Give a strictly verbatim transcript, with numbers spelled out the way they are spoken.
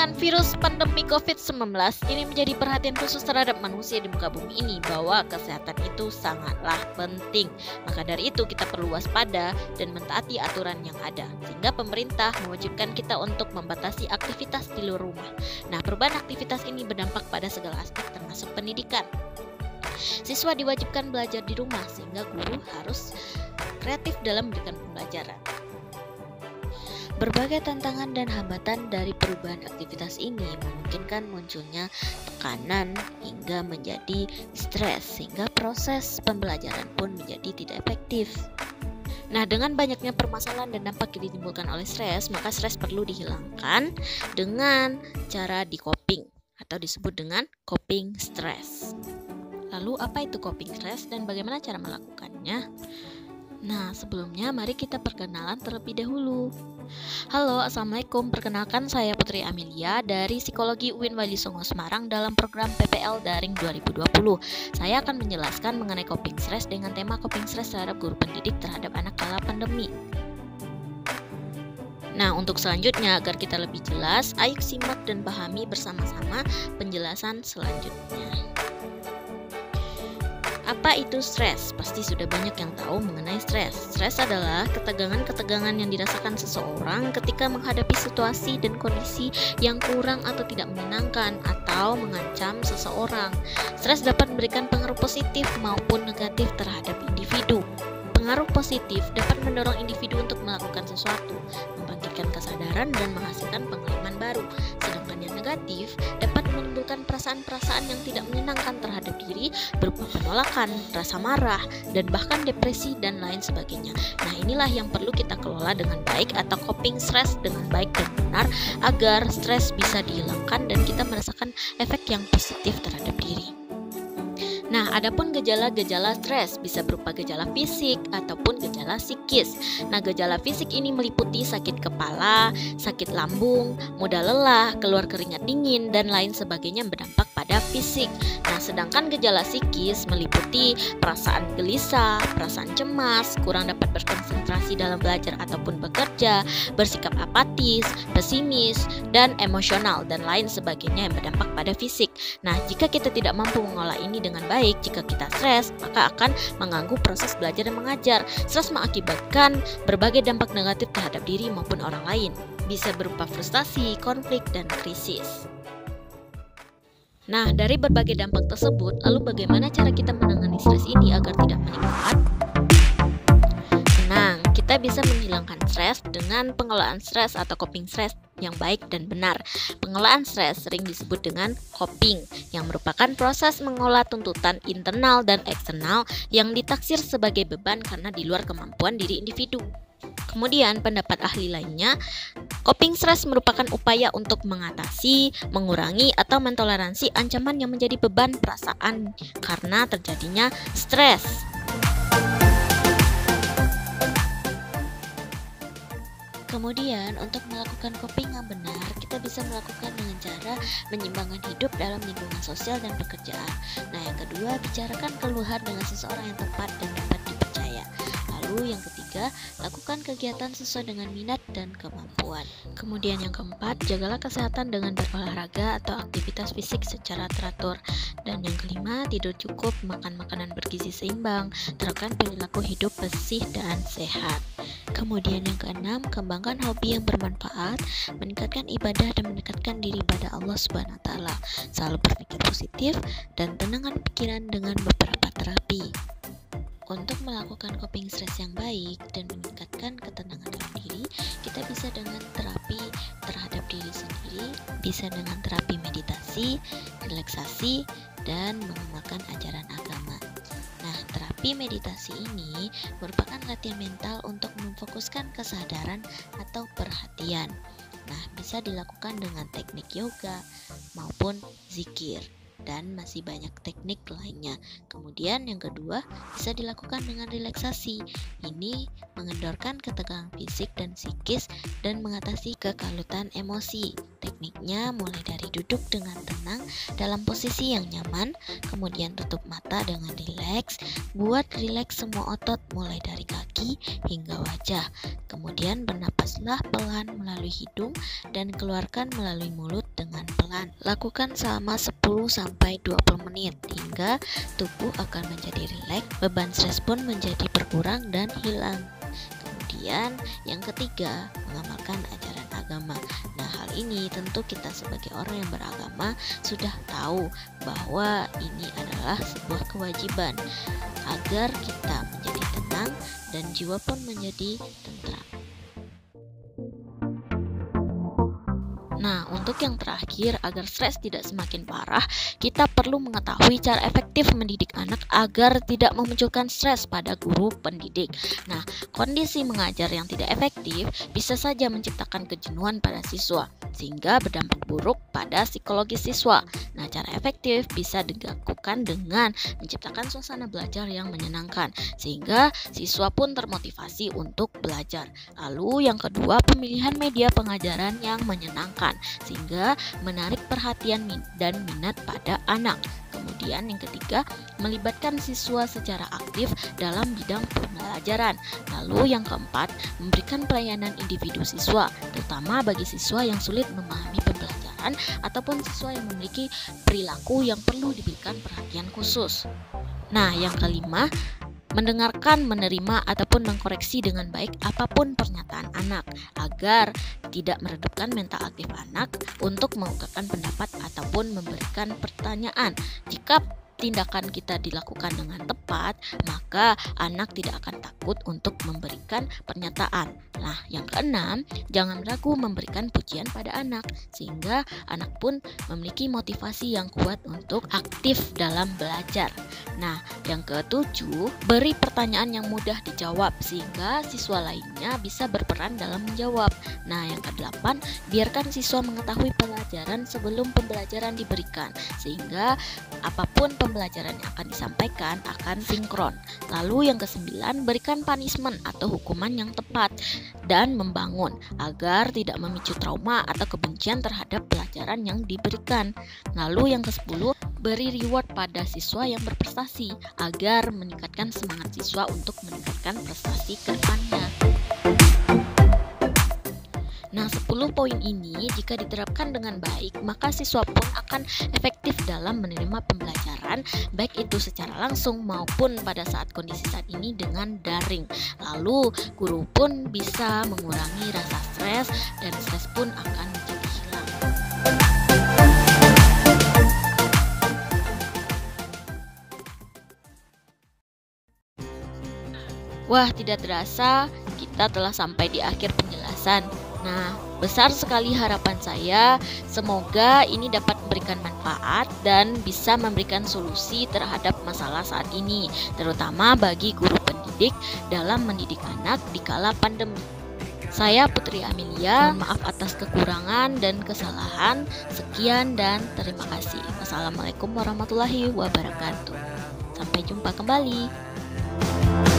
Dengan virus pandemi covid sembilan belas ini menjadi perhatian khusus terhadap manusia di muka bumi ini bahwa kesehatan itu sangatlah penting. Maka dari itu kita perlu waspada dan mentaati aturan yang ada, sehingga pemerintah mewajibkan kita untuk membatasi aktivitas di luar rumah. Nah, perubahan aktivitas ini berdampak pada segala aspek termasuk pendidikan. Siswa diwajibkan belajar di rumah sehingga guru harus kreatif dalam memberikan pembelajaran. Berbagai tantangan dan hambatan dari perubahan aktivitas ini memungkinkan munculnya tekanan hingga menjadi stres, sehingga proses pembelajaran pun menjadi tidak efektif. Nah, dengan banyaknya permasalahan dan dampak yang ditimbulkan oleh stres, maka stres perlu dihilangkan dengan cara di-coping atau disebut dengan coping stress. Lalu apa itu coping stress dan bagaimana cara melakukannya? Nah, sebelumnya mari kita perkenalan terlebih dahulu. Halo, Assalamualaikum. Perkenalkan saya Putri Amelia dari Psikologi U I N Wali Songo Semarang dalam program P P L Daring dua ribu dua puluh. Saya akan menjelaskan mengenai coping stress dengan tema coping stress terhadap guru pendidik terhadap anak kala pandemi. Nah, untuk selanjutnya agar kita lebih jelas, ayo simak dan pahami bersama-sama penjelasan selanjutnya. Apa itu stres? Pasti sudah banyak yang tahu mengenai stres. Stres adalah ketegangan-ketegangan yang dirasakan seseorang ketika menghadapi situasi dan kondisi yang kurang atau tidak menyenangkan atau mengancam seseorang. Stres dapat memberikan pengaruh positif maupun negatif terhadap individu. Pengaruh positif dapat mendorong individu untuk melakukan sesuatu, membangkitkan kesadaran dan menghasilkan pengalaman baru. Sedangkan yang negatif dapat menimbulkan perasaan-perasaan yang tidak menyenangkan terhadap diri berupa penolakan, rasa marah, dan bahkan depresi dan lain sebagainya. Nah, inilah yang perlu kita kelola dengan baik atau coping stress dengan baik dan benar agar stres bisa dihilangkan dan kita merasakan efek yang positif terhadap diri. Nah, adapun gejala-gejala stres bisa berupa gejala fisik ataupun gejala psikis. Nah, gejala fisik ini meliputi sakit kepala, sakit lambung, mudah lelah, keluar keringat dingin, dan lain sebagainya yang berdampak pada fisik. Nah, sedangkan gejala psikis meliputi perasaan gelisah, perasaan cemas, kurang dapat berkonsentrasi dalam belajar ataupun bekerja, bersikap apatis, pesimis, dan emosional, dan lain sebagainya yang berdampak pada fisik. Nah, jika kita tidak mampu mengolah ini dengan baik, Baik, jika kita stres, maka akan mengganggu proses belajar dan mengajar. Stres mengakibatkan berbagai dampak negatif terhadap diri maupun orang lain. Bisa berupa frustasi, konflik, dan krisis. Nah, dari berbagai dampak tersebut, lalu bagaimana cara kita menangani stres ini agar tidak meningkat? Tenang, kita bisa menghilangkan stres dengan pengelolaan stres atau coping stress yang baik dan benar. Pengelolaan stres sering disebut dengan coping, yang merupakan proses mengolah tuntutan internal dan eksternal yang ditaksir sebagai beban karena di luar kemampuan diri individu. Kemudian pendapat ahli lainnya, coping stress merupakan upaya untuk mengatasi, mengurangi, atau mentoleransi ancaman yang menjadi beban perasaan karena terjadinya stres. Kemudian untuk melakukan coping yang benar, kita bisa melakukan dengan cara menyeimbangkan hidup dalam lingkungan sosial dan pekerjaan. Nah, yang kedua, bicarakan keluhan dengan seseorang yang tepat dan dapat dipercaya. Lalu yang ketiga, lakukan kegiatan sesuai dengan minat dan kemampuan. Kemudian yang keempat, jagalah kesehatan dengan berolahraga atau aktivitas fisik secara teratur. Dan yang kelima, tidur cukup, makan makanan bergizi seimbang, terapkan perilaku hidup bersih dan sehat. Kemudian yang keenam, kembangkan hobi yang bermanfaat, meningkatkan ibadah dan mendekatkan diri pada Allah Subhanahu wa taala. Selalu berpikir positif dan tenangkan pikiran dengan beberapa terapi. Untuk melakukan coping stress yang baik dan meningkatkan ketenangan dalam diri, kita bisa dengan terapi terhadap diri sendiri, bisa dengan terapi meditasi, relaksasi, dan mengamalkan ajaran agama. Nah, terapi meditasi ini merupakan latihan mental untuk memfokuskan kesadaran atau perhatian. Nah, bisa dilakukan dengan teknik yoga maupun zikir, dan masih banyak teknik lainnya. Kemudian yang kedua, bisa dilakukan dengan relaksasi. Ini mengendorkan ketegangan fisik dan psikis dan mengatasi kekalutan emosi. Tekniknya mulai dari duduk dengan tenang dalam posisi yang nyaman, kemudian tutup mata dengan rileks. Buat rileks semua otot mulai dari kaki hingga wajah. Kemudian bernapaslah pelan melalui hidung dan keluarkan melalui mulut dengan pelan. Lakukan selama sepuluh sampai dua puluh menit hingga tubuh akan menjadi rileks, beban stres pun menjadi berkurang dan hilang. Kemudian yang ketiga, mengamalkan ajaran agama. Nah, hal ini tentu kita sebagai orang yang beragama sudah tahu bahwa ini adalah sebuah kewajiban agar kita menjadi tenang dan jiwa pun menjadi tentram. Nah, untuk yang terakhir, agar stres tidak semakin parah, kita perlu mengetahui cara efektif mendidik anak agar tidak memunculkan stres pada guru pendidik. Nah, kondisi mengajar yang tidak efektif bisa saja menciptakan kejenuhan pada siswa, sehingga berdampak buruk pada psikologi siswa. Nah, cara efektif bisa dilakukan dengan menciptakan suasana belajar yang menyenangkan, sehingga siswa pun termotivasi untuk belajar. Lalu yang kedua, pemilihan media pengajaran yang menyenangkan, sehingga menarik perhatian dan minat pada anak. Kemudian yang ketiga, melibatkan siswa secara aktif dalam bidang pembelajaran. Lalu yang keempat, memberikan pelayanan individu siswa, terutama bagi siswa yang sulit memahami pembelajaran ataupun siswa yang memiliki perilaku yang perlu diberikan perhatian khusus. Nah, yang kelima, mendengarkan, menerima, ataupun mengkoreksi dengan baik apapun pernyataan anak agar tidak meredupkan mental aktif anak untuk mengungkapkan pendapat ataupun memberikan pertanyaan. Jika tindakan kita dilakukan dengan tepat, maka anak tidak akan takut untuk memberikan pernyataan. Nah, yang keenam, jangan ragu memberikan pujian pada anak, sehingga anak pun memiliki motivasi yang kuat untuk aktif dalam belajar. Nah, yang ketujuh, beri pertanyaan yang mudah dijawab, sehingga siswa lainnya bisa berperan dalam menjawab. Nah, yang kedelapan, biarkan siswa mengetahui pelajaran sebelum pembelajaran diberikan, sehingga apapun pembelajaran yang akan disampaikan akan sinkron. Lalu yang kesembilan, berikan punishment atau hukuman yang tepat dan membangun agar tidak memicu trauma atau kebencian terhadap pelajaran yang diberikan. Lalu yang kesepuluh, beri reward pada siswa yang berprestasi agar meningkatkan semangat siswa untuk meningkatkan prestasi ke depannya. Nah, sepuluh poin ini jika diterapkan dengan baik, maka siswa pun akan efektif dalam menerima pembelajaran, baik itu secara langsung maupun pada saat kondisi saat ini dengan daring. Lalu, guru pun bisa mengurangi rasa stres dan stres pun akan menjadi hilang. Wah, tidak terasa kita telah sampai di akhir penjelasan. Nah, besar sekali harapan saya, semoga ini dapat memberikan manfaat dan bisa memberikan solusi terhadap masalah saat ini, terutama bagi guru pendidik dalam mendidik anak di kala pandemi. Saya Putri Amelia, maaf atas kekurangan dan kesalahan. Sekian dan terima kasih. Wassalamualaikum warahmatullahi wabarakatuh. Sampai jumpa kembali.